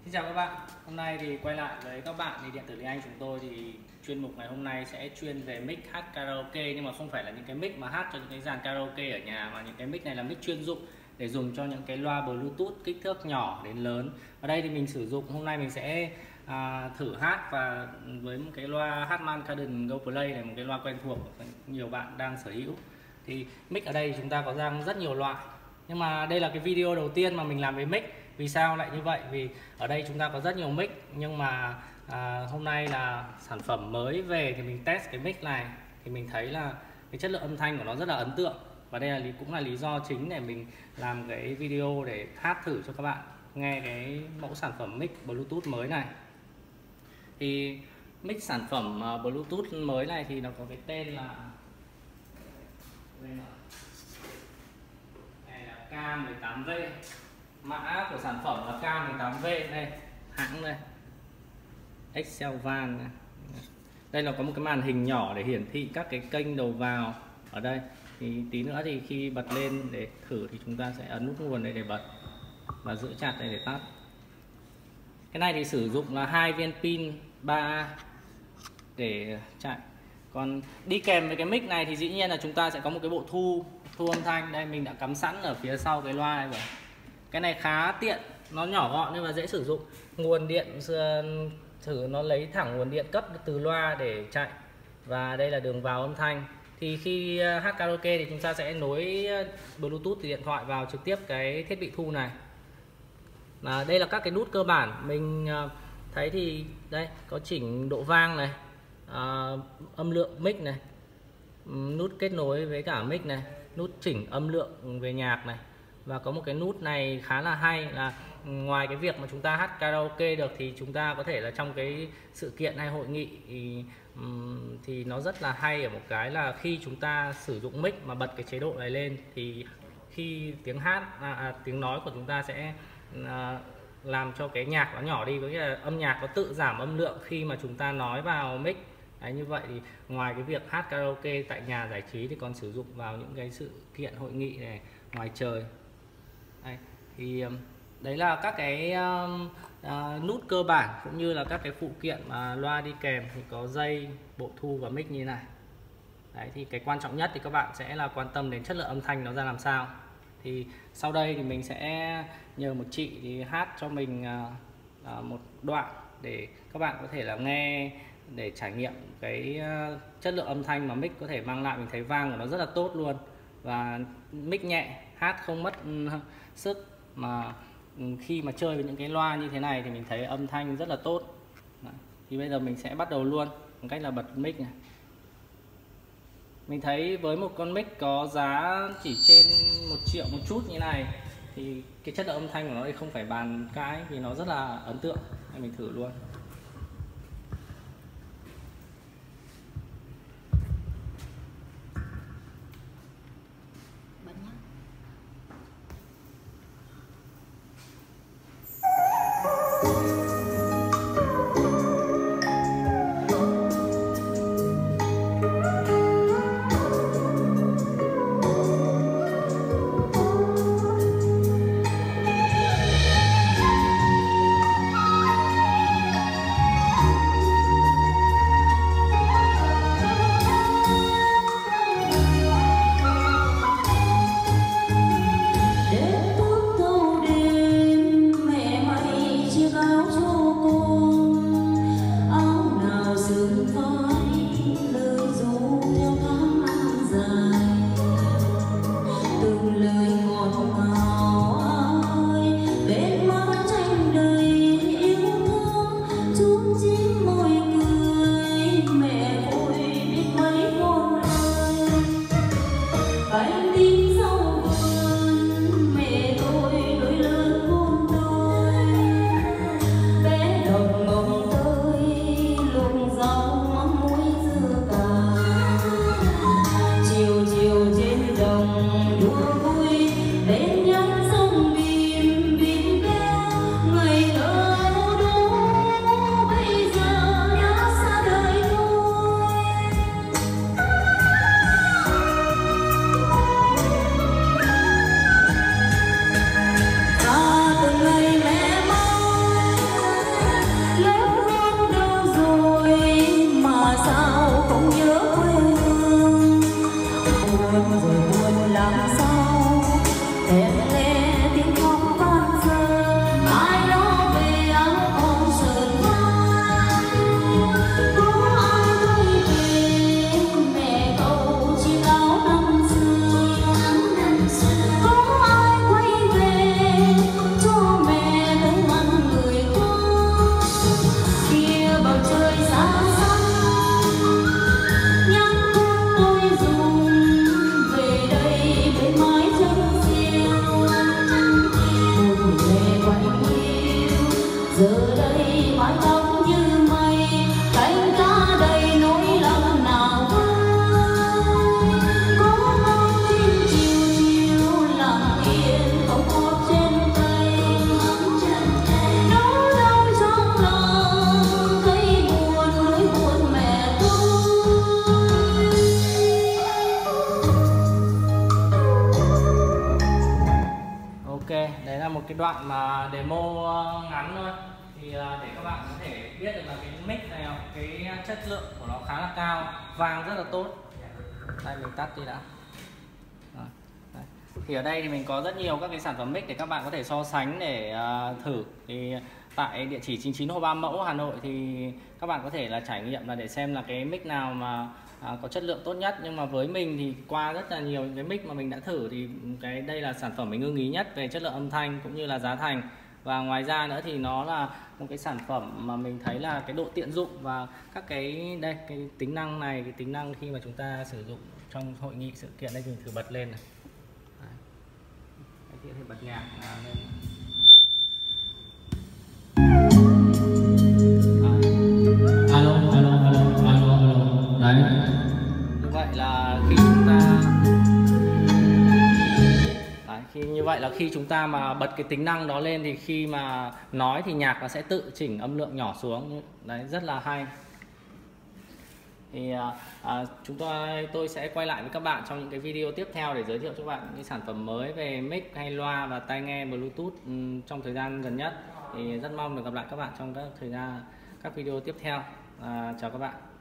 Xin chào các bạn, hôm nay thì quay lại với các bạn thì điện tử Lý Anh chúng tôi thì chuyên mục ngày hôm nay sẽ chuyên về mic hát karaoke, nhưng mà không phải là những cái mic mà hát cho những cái dàn karaoke ở nhà, mà những cái mic này là mic chuyên dụng để dùng cho những cái loa Bluetooth kích thước nhỏ đến lớn. Ở đây thì mình sử dụng, hôm nay mình sẽ thử hát và với một cái loa Harman Kardon Go Play này, một cái loa quen thuộc nhiều bạn đang sở hữu. Thì mic ở đây chúng ta có ra rất nhiều loại, nhưng mà đây là cái video đầu tiên mà mình làm với mic. Vì sao lại như vậy? Vì ở đây chúng ta có rất nhiều mic, nhưng mà hôm nay là sản phẩm mới về thì mình test cái mic này thì mình thấy là cái chất lượng âm thanh của nó rất là ấn tượng, và đây là cũng là lý do chính để mình làm cái video để hát thử cho các bạn nghe cái mẫu sản phẩm mic Bluetooth mới này. Thì mic sản phẩm Bluetooth mới này thì nó có cái tên là K18V. Mã của sản phẩm là K18V đây, hãng đây, Excelvan này. Đây là có một cái màn hình nhỏ để hiển thị các cái kênh đầu vào ở đây. Thì tí nữa thì khi bật lên để thử thì chúng ta sẽ ấn nút nguồn đây để bật và giữ chặt đây để tắt. Cái này thì sử dụng là 2 viên pin 3A để chạy. Còn đi kèm với cái mic này thì dĩ nhiên là chúng ta sẽ có một cái bộ thu âm thanh. Đây mình đã cắm sẵn ở phía sau cái loa này rồi. Cái này khá tiện, nó nhỏ gọn nhưng mà dễ sử dụng. Nguồn điện thử nó lấy thẳng nguồn điện cấp từ loa để chạy, và đây là đường vào âm thanh. Thì khi hát karaoke thì chúng ta sẽ nối Bluetooth từ điện thoại vào trực tiếp cái thiết bị thu này. Đây là các cái nút cơ bản mình thấy thì đây có chỉnh độ vang này, âm lượng mic này, nút kết nối với cả mic này, nút chỉnh âm lượng về nhạc này. Và có một cái nút này khá là hay là ngoài cái việc mà chúng ta hát karaoke được thì chúng ta có thể là trong cái sự kiện hay hội nghị thì nó rất là hay ở một cái là khi chúng ta sử dụng mic mà bật cái chế độ này lên thì khi tiếng hát tiếng nói của chúng ta sẽ làm cho cái nhạc nó nhỏ đi, có nghĩa là âm nhạc nó tự giảm âm lượng khi mà chúng ta nói vào mic. Đấy, như vậy thì ngoài cái việc hát karaoke tại nhà giải trí thì còn sử dụng vào những cái sự kiện hội nghị này, ngoài trời. Đây, thì đấy là các cái nút cơ bản cũng như là các cái phụ kiện mà loa đi kèm, thì có dây, bộ thu và mic như thế này. Đấy, thì cái quan trọng nhất thì các bạn sẽ là quan tâm đến chất lượng âm thanh nó ra làm sao. Thì sau đây thì mình sẽ nhờ một chị thì hát cho mình một đoạn để các bạn có thể là nghe, để trải nghiệm cái chất lượng âm thanh mà mic có thể mang lại. Mình thấy vang của nó rất là tốt luôn, và mic nhẹ, hát không mất sức, mà khi mà chơi với những cái loa như thế này thì mình thấy âm thanh rất là tốt. Đấy. Thì bây giờ mình sẽ bắt đầu luôn bằng cách là bật mic này. Mình thấy với một con mic có giá chỉ trên 1 triệu một chút như này thì cái chất lượng âm thanh của nó thì không phải bàn cãi, vì nó rất là ấn tượng. Nên mình thử luôn. Để bước đầu đêm mẹ mày chiếc áo giờ đây mái tóc như mây, cánh cá đầy nỗi lòng nào vơi. Có mong chim chiều chiều lặng yên không hót trên cây, nỗi đau trong lòng thấy buồn nỗi buồn mẹ tôi. Ok, đấy là một cái đoạn mà demo ngắn thôi. Thì để các bạn có thể biết được là cái mic này, cái chất lượng của nó khá là cao, vang rất là tốt. Đây mình tắt đi đã. Đấy. Thì ở đây thì mình có rất nhiều các cái sản phẩm mic để các bạn có thể so sánh để thử. Thì tại địa chỉ 99 Hồ Ba Mẫu Hà Nội thì các bạn có thể là trải nghiệm là để xem là cái mic nào mà có chất lượng tốt nhất. Nhưng mà với mình thì qua rất là nhiều những cái mic mà mình đã thử thì đây là sản phẩm mình ưng ý nhất về chất lượng âm thanh cũng như là giá thành. Và ngoài ra nữa thì nó là một cái sản phẩm mà mình thấy là cái độ tiện dụng và các cái đây cái tính năng này, cái tính năng khi mà chúng ta sử dụng trong hội nghị sự kiện đây, mình thử bật lên này. Đấy, thì bật nhạc lên. Alo. Đấy. Như vậy là khi chúng ta như vậy là khi chúng ta mà bật cái tính năng đó lên thì khi mà nói thì nhạc nó sẽ tự chỉnh âm lượng nhỏ xuống. Đấy, rất là hay. Thì tôi sẽ quay lại với các bạn trong những cái video tiếp theo để giới thiệu cho các bạn những cái sản phẩm mới về mic hay loa và tai nghe Bluetooth trong thời gian gần nhất. Thì rất mong được gặp lại các bạn trong các video tiếp theo. Chào các bạn.